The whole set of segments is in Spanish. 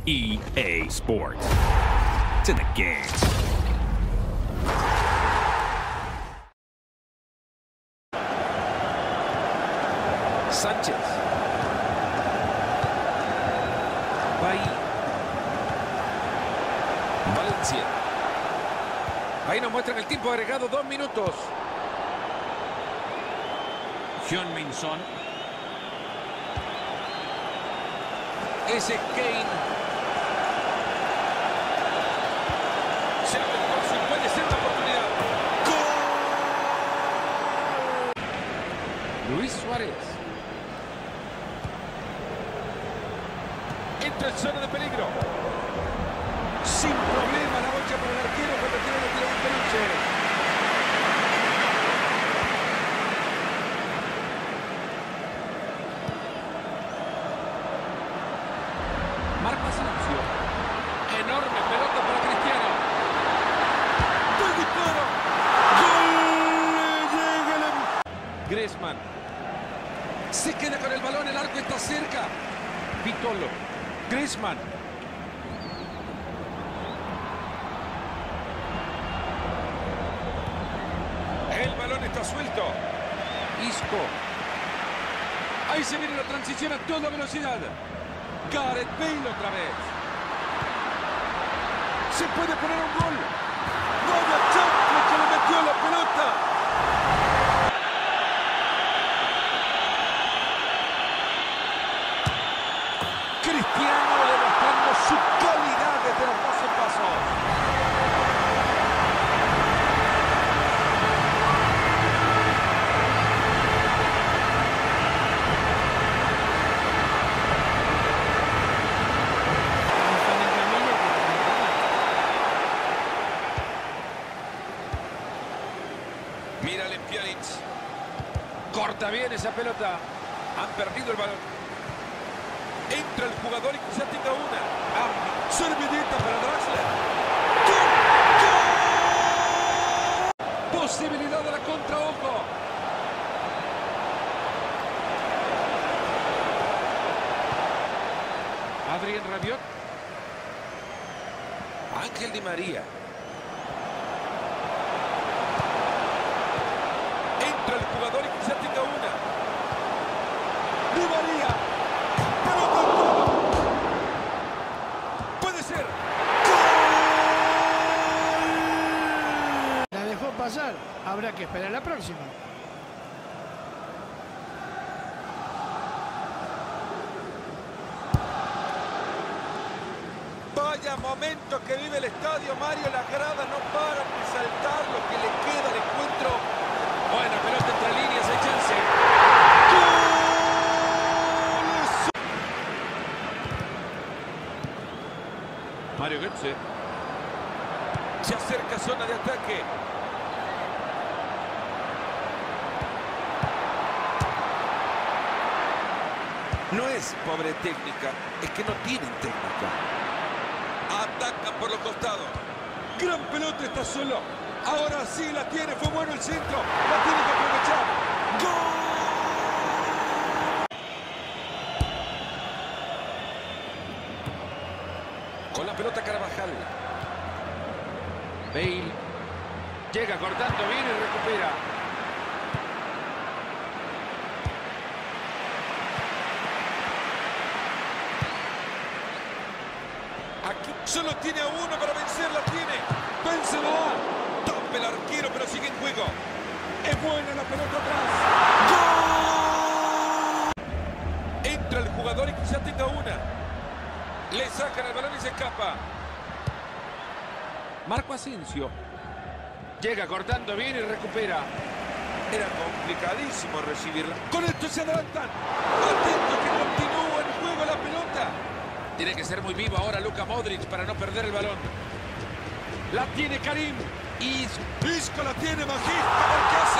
EA Sports. It's in the game. Sánchez. Va ahí. Valencia. Ahí nos muestran el tiempo agregado, 2 minutos. Heung-min Son. Ese Kane. Se abre el gol, puede ser una oportunidad. ¡Gol! Luis Suárez. Entra en zona de peligro. Sin problema la bocha para el arquero cuando tiene la tira de peluche. Marco Asensio. Enorme pelota para Cristiano. ¡Gol disparo! ¡Gol! Llega el... Griezmann. Se queda con el balón, el arco está cerca. Vitolo. Griezmann. El balón está suelto. Isco. Ahí se viene la transición a toda velocidad. Gareth Bale otra vez. Se puede poner un gol. Vaya chanfle que le metió la pelota. Cristiano demostrando su calidad desde los 12 pasos. Mírale Pjanic. Corta bien esa pelota. Han perdido el balón. Entra el jugador y quizá tenga una. Servidita para Draxler. ¡Gol! Posibilidad de la contra, ojo. Adrien Rabiot. Ángel Di María. Entra el jugador y quizá tenga una. Di María. Pelota al fondo. Puede ser. ¡Gol! La dejó pasar. Habrá que esperar la próxima. Vaya momento que vive el estadio, Mario. Las gradas no paran de saltar lo que le queda al encuentro. Buena pelota entre líneas, hay chance. ¡Gol! Mario Götze. Se acerca zona de ataque. No es pobre técnica, es que no tienen técnica. Atacan por los costados. Gran pelota, está solo. Ahora sí la tiene, fue bueno el centro. La tiene que aprovechar. ¡Gol! Con la pelota Carvajal. Bale. Llega cortando bien y recupera. Aquí solo tiene a uno para vencer, la tiene. Benzema. Tope el arquero, pero sigue en juego. Es buena la pelota atrás. ¡Gol! Entra el jugador y quizá tenga una. Le sacan el balón y se escapa. Marco Asensio. Llega cortando bien y recupera. Era complicadísimo recibirla. Con esto se adelantan. Atento que continúa en juego la pelota. Tiene que ser muy vivo ahora Luka Modric para no perder el balón. La tiene Karim. Isco la tiene, Magista. A ver qué hace.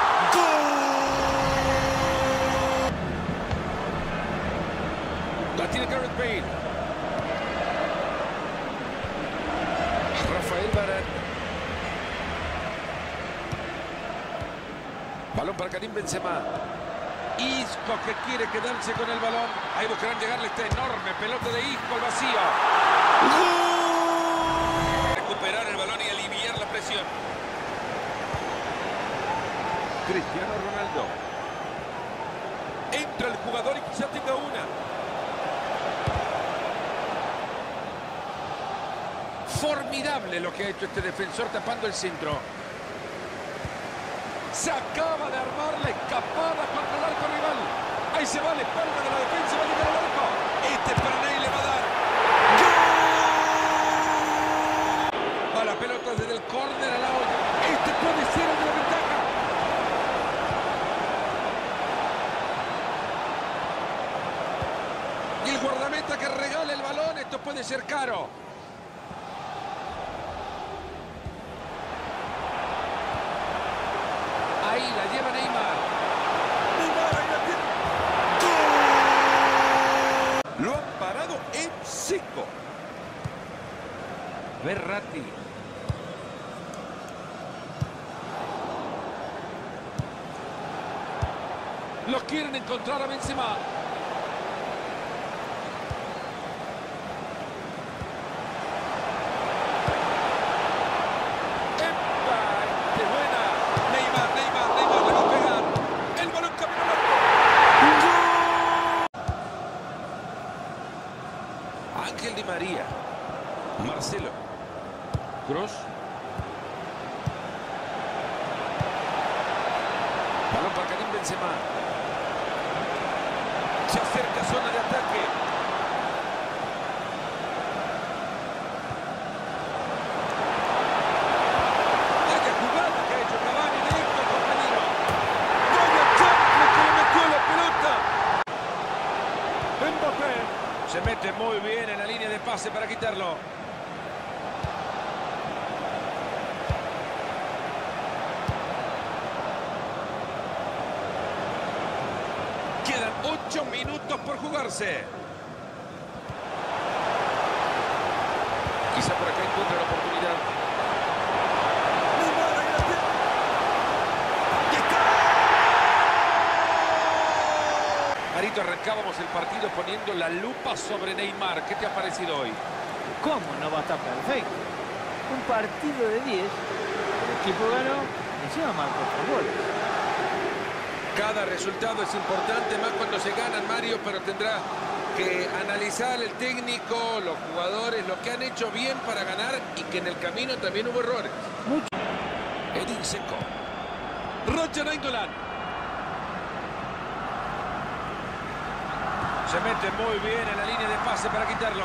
¡Gol! La tiene Gareth Bale. Rafael Varane. Balón para Karim Benzema. Isco que quiere quedarse con el balón. Ahí buscarán llegarle esta enorme pelota de Isco al vacío. Recuperar el balón y aliviar la presión. Cristiano Ronaldo. Entra el jugador y quizá tenga una. Formidable lo que ha hecho este defensor tapando el centro. Se acaba de armar la escapada contra el arco rival. Ahí se va la espalda de la defensa, va a llegar al arco. Este Paranay le va a dar. ¡Gol! Va la pelota desde el córner a la olla. Este puede ser el de la ventaja. Y el guardameta que regala el balón. Esto puede ser caro. Ahí la lleva Neymar. Lo han parado en seco. Verratti. Los quieren encontrar a Benzema. Ángel Di María. Marcelo. Kroos. Balón para Karim Benzema. Se acerca zona de ataque. Vaya jugada que ha hecho Cavani. Directo al compañero. Vaya chanfle que le metió la pelota. Mbappé. Se mete muy bien en la línea de pase para quitarlo. Quedan 8 minutos por jugarse. Quizá por acá encuentre la oportunidad. Marito, arrancábamos el partido poniendo la lupa sobre Neymar. ¿Qué te ha parecido hoy? ¿Cómo no va a estar perfecto? Un partido de 10, el equipo ganó y encima marcó 3 goles. Cada resultado es importante, más cuando se ganan, Mario, pero tendrá que analizar el técnico, los jugadores, lo que han hecho bien para ganar y que en el camino también hubo errores. Mucho. Edin Dzeko. Roger Nainggolan. Se mete muy bien en la línea de pase para quitarlo.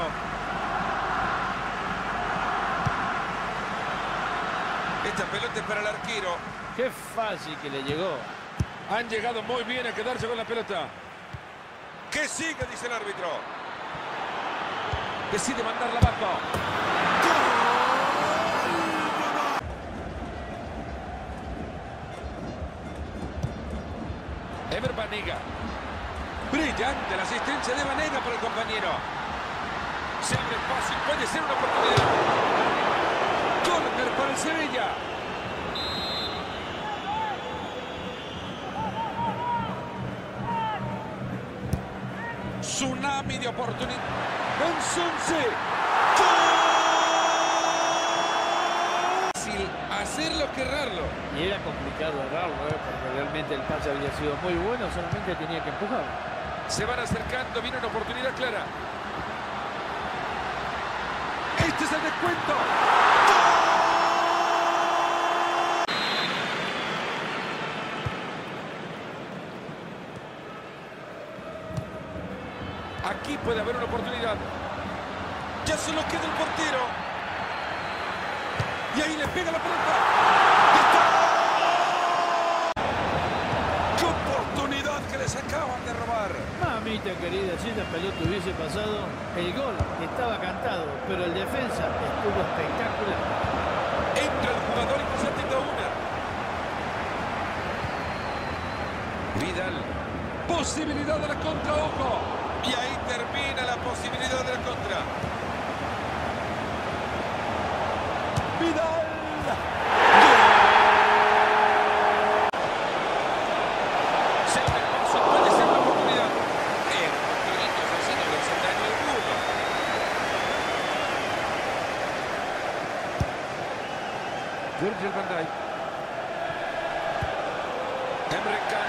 Esta pelota es para el arquero. Qué fácil que le llegó. Han llegado muy bien a quedarse con la pelota. Que siga, dice el árbitro. Decide mandarla abajo. Ever Banega. Brillante la asistencia de Banega para el compañero. Se abre fácil, puede ser una oportunidad. Córner para el Sevilla. Tsunami de oportunidad. González. Fácil hacerlo que errarlo. Y era complicado errarlo, porque realmente el pase había sido muy bueno, solamente tenía que empujar. Se van acercando, viene una oportunidad clara. Este es el descuento. Aquí puede haber una oportunidad. Ya solo queda el portero. Y ahí le pega la pelota. ¡Qué oportunidad que les acaban de robar! Mamita querida, si esa pelota hubiese pasado, el gol estaba cantado, pero el defensa estuvo espectacular. Entra el jugador y quizá tenga una. Vidal. Posibilidad de la contra, ojo. Y ahí termina la posibilidad de la contra. Vidal. Se abre el paso, puede Virgil van Dijk. Emre Can.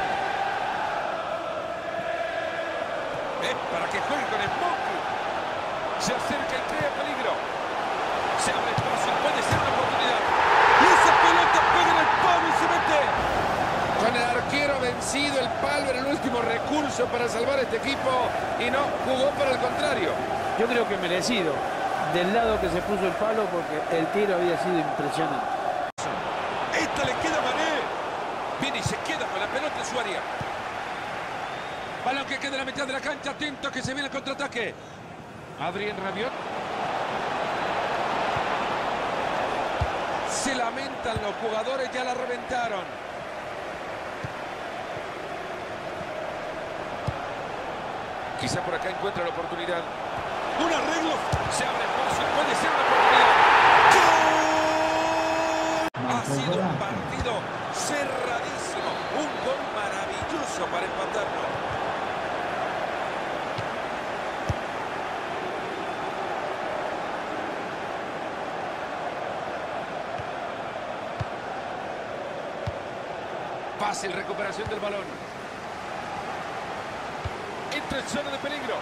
Es para que juegue con Smoky. Se acerca y crea peligro. Se abre espacio, puede ser una oportunidad. Y esa pelota pega en el palo y se mete. Con el arquero vencido, el palo era el último recurso para salvar a este equipo y no jugó para el contrario. Yo creo que merecido, del lado que se puso el palo, porque el tiro había sido impresionante. Esta le queda a Mané. Viene y se queda con la pelota en su área. Balón que queda en la mitad de la cancha. Atento que se viene el contraataque. Adrien Rabiot. Se lamentan los jugadores, ya la reventaron. Quizá por acá encuentra la oportunidad. Un arreglo. Se abre espacio. Puede ser una oportunidad. ¡Gol! Ha sido un partido cerradísimo. Un gol maravilloso para empatarlo. Fácil recuperación del balón. Entra en zona de peligro.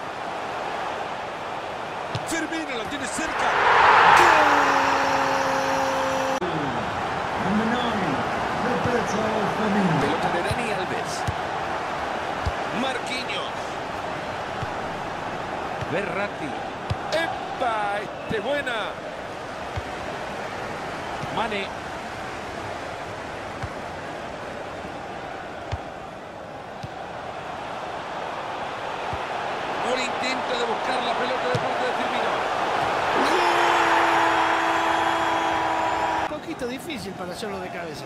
Firmino lo tiene cerca. Pelota de Dani Alves. Marquinhos. Verratti. ¡Epa! ¡Este es buena! Mané. Un intento de buscar la pelota de parte de Firmino. Un poquito difícil para hacerlo de cabeza.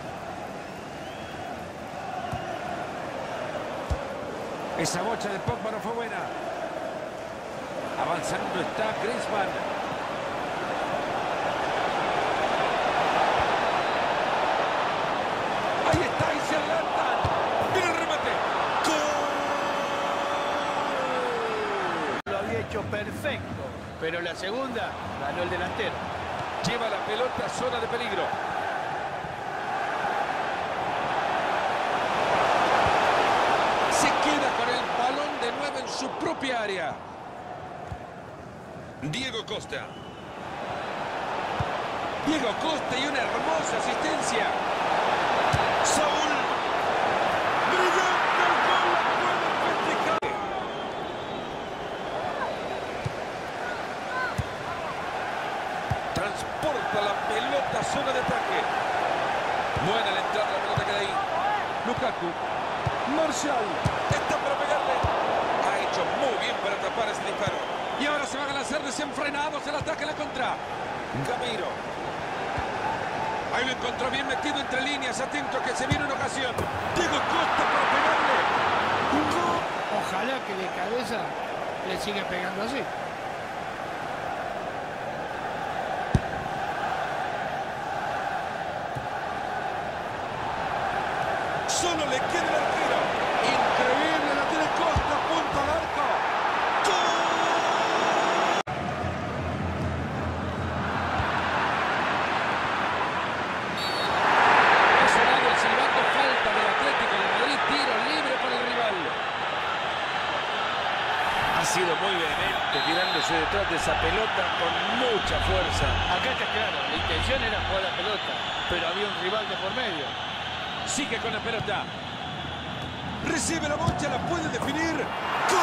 Esa bocha de Pogba no fue buena. Avanzando está Griezmann. Ahí está y se adelantan. Mira el remate. ¡Gol! Lo había hecho perfecto, pero la segunda ganó el delantero. Lleva la pelota a zona de peligro. Se queda con el balón de nuevo en su propia área. Diego Costa. Diego Costa y una hermosa asistencia. Saúl. Brillante el gol. Puede festejar. Transporta la pelota a zona de ataque. Buena la entrada, la pelota queda ahí. Lukaku. Marshall. Está para pegarle. Ha hecho muy bien para tapar ese disparo. Y ahora se van a lanzar desenfrenados el ataque a la contra. Camilo. Ahí lo encontró bien metido entre líneas. Atento que se viene una ocasión. Diego Costa para pegarle. Ojalá que de cabeza le siga pegando así. Solo le queda el arquero. Increíble, la tiene Costa, punto al arco. ¡Gol! Ha sonado el silbato, falta del Atlético de Madrid, tiro libre para el rival. Ha sido muy vehemente tirándose detrás de esa pelota con mucha fuerza. Acá está claro, la intención era jugar la pelota, pero había un rival de por medio. Sigue con la pelota. Recibe la bocha, la puede definir. ¡Gol!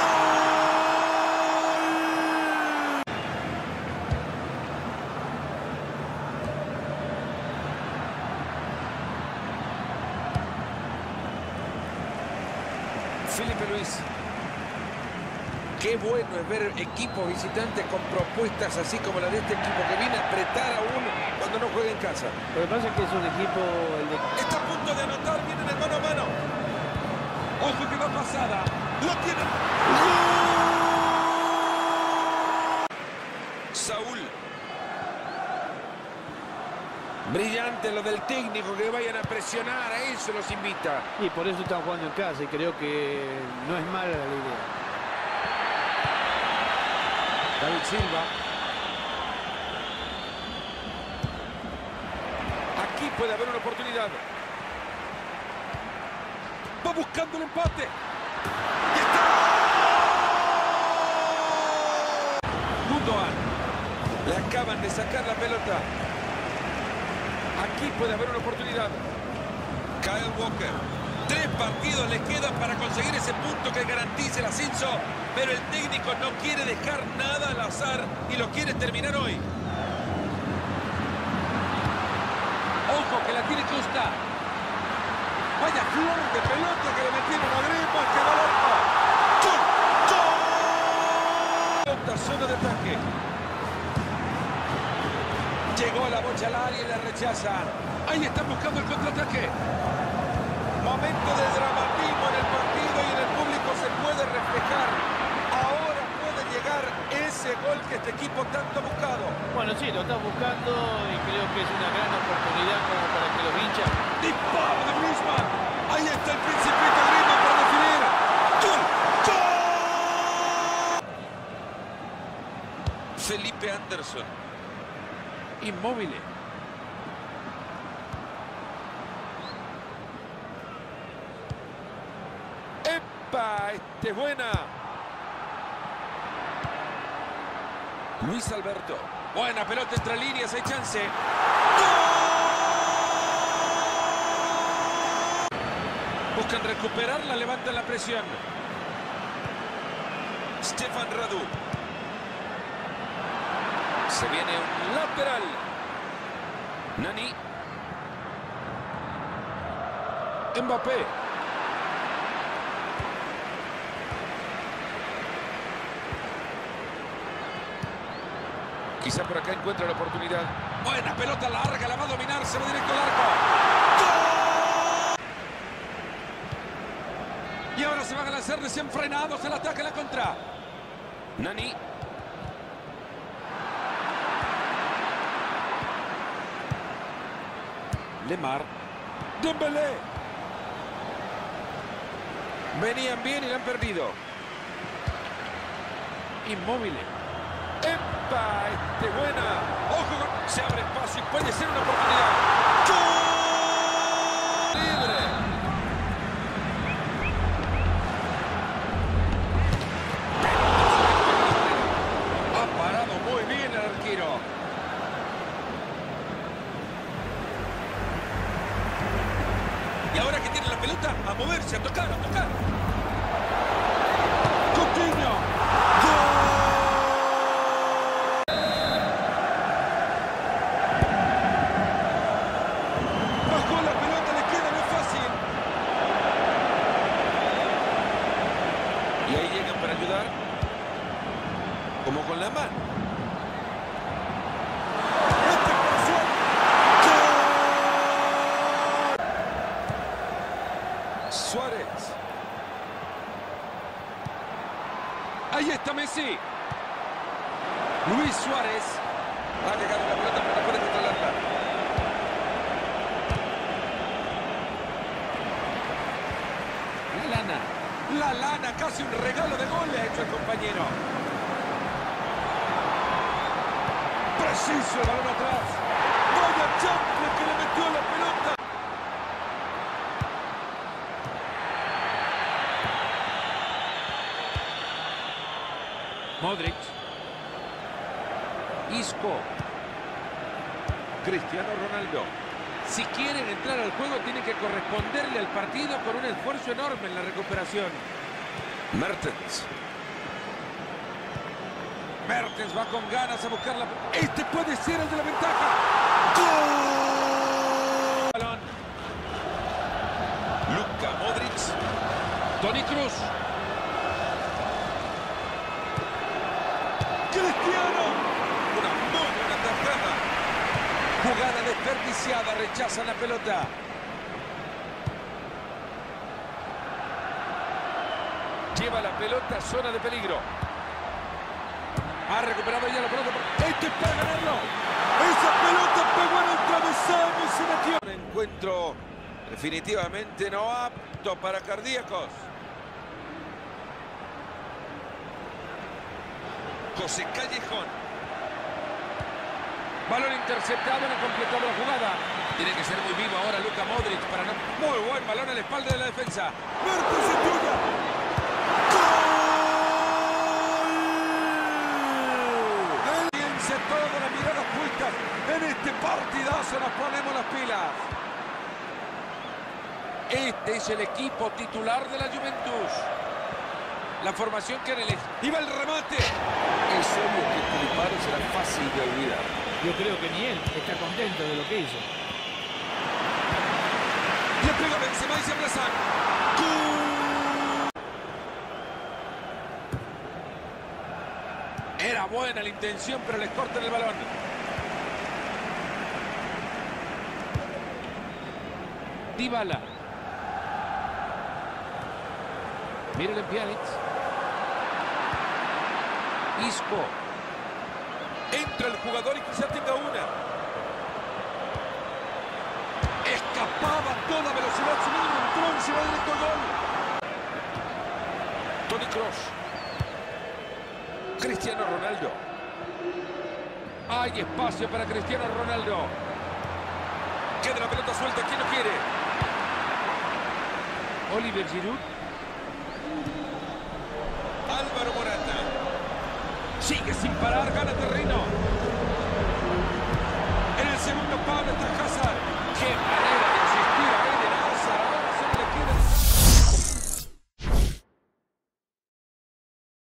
Felipe Luis. Qué bueno es ver equipos visitantes con propuestas así como la de este equipo que viene a apretar aún cuando no juega en casa. Lo que pasa es que es un equipo... Está a punto de anotar, viene en el mano a mano. Ojo que va pasada. Lo tiene. Saúl. Brillante lo del técnico, que vayan a presionar, a eso los invita. Y por eso están jugando en casa y creo que no es mala la idea. David Silva. puede haber una oportunidad. Va buscando el empate. ¡Y está! Gundogan. Le acaban de sacar la pelota. Aquí puede haber una oportunidad. Kyle Walker. 3 partidos le quedan para conseguir ese punto que garantice el ascenso, pero el técnico no quiere dejar nada al azar y lo quiere terminar hoy. Ojo que la tiene Costa. Vaya flor de pelota que le metieron a Griezmann, que va al arco. ¡Gol! ¡Gol! Pelota, zona de ataque. Llegó a la bocha al área y la rechaza. Ahí están buscando el contraataque. Momento de dramatismo en el partido y en el público se puede reflejar. Ahora puede llegar ese gol que este equipo tanto ha buscado. Bueno, sí, lo está buscando y creo que es una gran oportunidad como para que los hinchas... ¡Disparo de Griezmann! Ahí está el Principito Griezmann para definir. ¡Gol! ¡Gol! Felipe Anderson. Inmóvil. ¡Epa! ¡Este es buena! Luis Alberto. Buena pelota entre líneas, hay chance. ¡Gol! Buscan recuperarla, levantan la presión. Stefan Radu. Se viene un lateral. Nani. Mbappé. Quizá por acá encuentra la oportunidad. Buena pelota larga, la va a dominar, se va directo al arco. ¡Gol! Y ahora se van a lanzar desenfrenados el ataque a la contra. Nani. Lemar. Dembélé. Venían bien y la han perdido. Inmóvil. ¡Epa! ¡Este buena! ¡Ojo! Se abre espacio y puede ser una oportunidad. ¡Gol! ¡Libre! Ha parado muy bien el arquero. Y ahora que tiene la pelota, a moverse, a tocar, a tocar. Coutinho. Bajó la pelota, le queda, no es fácil. Y ahí llegan para ayudar. Como con la mano. Este pasó. ¡Gol! Suárez. Ahí está Messi. Luis Suárez. Ha llegado la pelota, pero no puede controlarla. La lana, casi un regalo de gol le ha hecho el compañero. Preciso el balón atrás. Vaya chample que le metió la pelota. Modric. Isco. Cristiano Ronaldo. Si quieren entrar al juego, tienen que corresponderle al partido con un esfuerzo enorme en la recuperación. Mertens. Mertens va con ganas a buscarla. Este puede ser el de la ventaja. ¡Gol! Balón. Luka Modric. Toni Kroos. Cristiano. Una muy buena tajada. Jugada desperdiciada, rechazan la pelota. Lleva la pelota, zona de peligro. Ha recuperado ya la pelota. Este es para ganarlo. Esa pelota pegó en el travesaño y se metió. Un encuentro definitivamente no apto para cardíacos. José Callejón. Balón interceptado, no completado la jugada. Tiene que ser muy vivo ahora Luka Modric para no... Muy buen balón a la espalda de la defensa. ¡Mertens es tuya! ¡Gol! Fíjense todas las miradas puestas en este partidazo, nos ponemos las pilas. Este es el equipo titular de la Juventus. La formación que han elegido. ¡Iba el remate! Es obvio que este disparo será fácil de olvidar. Yo creo que ni él está contento de lo que hizo. Le pega Benzema y se abrazan. Era buena la intención, pero les cortan el balón. Dybala. Miren Pjanic. Isco. Entra el jugador y quizá tenga una. Escapaba a toda velocidad, su mínimo entró y se va directo al gol. Toni Kroos. Cristiano Ronaldo. Hay espacio para Cristiano Ronaldo. Queda la pelota suelta, ¿quién lo quiere? Oliver Giroud. Álvaro Morata. Sigue sin parar, gana terreno.